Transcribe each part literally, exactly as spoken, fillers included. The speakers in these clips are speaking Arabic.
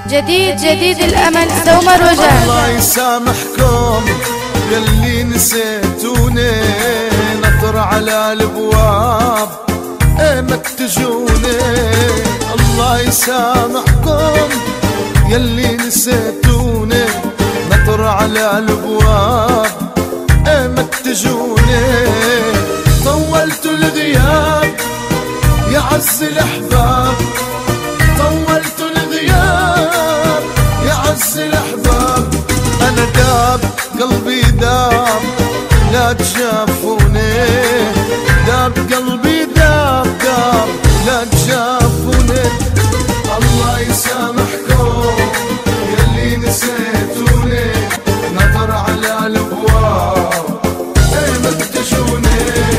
جديد جديد الأمل سومر وجاه. الله يسامحكم يلي نسيتوني، نطر على الابواب ايه ما تجوني. الله يسامحكم يلي نسيتوني، نطر على الابواب ايه ما تجوني. طولت الغياب يا عز الاحباب، طولت الغياب يا عز الاحباب. انا داب قلبي داب لا تشافوني، داب قلبي داب داب لا تشافوني. الله يسامحكم يلي نسيتوني، نطر على الابواب ايه ما تجوني.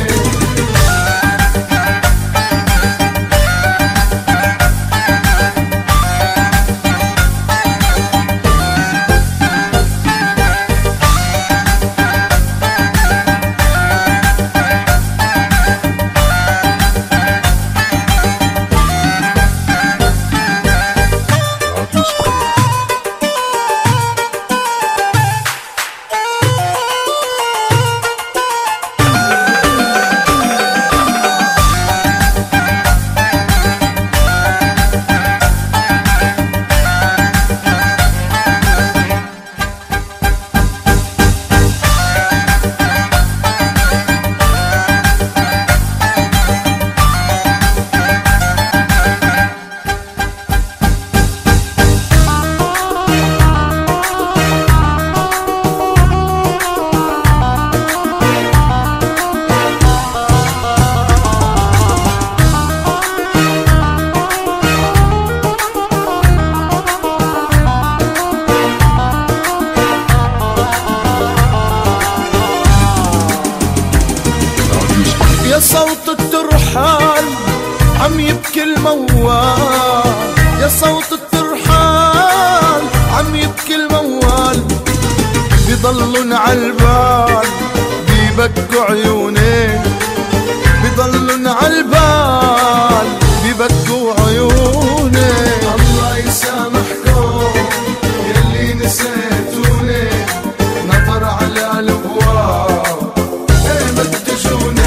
يا صوت الترحال عم يبكي الموال، يا صوت الترحال عم يبكي الموال. بيضلن عالبال بيبكوا عيوني، بيضلن عالبال بيبكوا عيوني. الله يسامحكم يلي نسيتوني، نطر على الابواب ايه ما تجوني.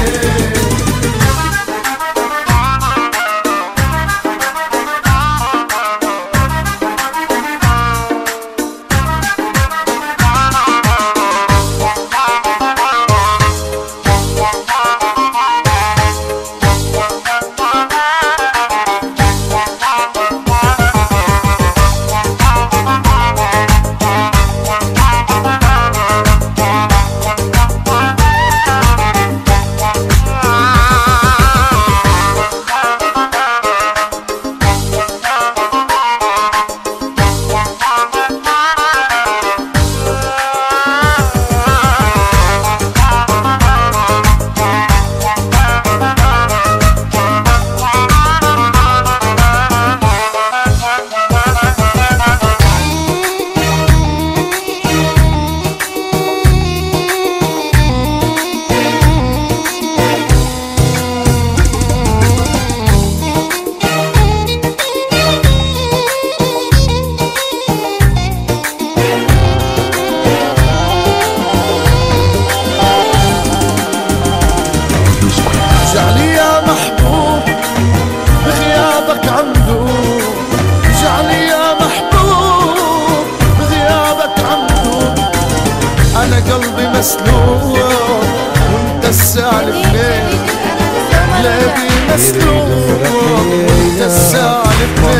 قلبي مسلوب وانت السالفني، قلبي مسلوب وانت السالفني.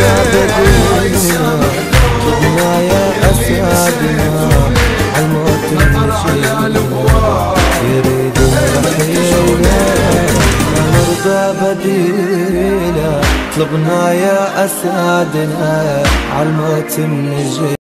يا أسعدنا عالموت نشيل، يريدون رحيلنا ما نرضى بديلا. طلبنا يا أسعدنا عالموت نجي.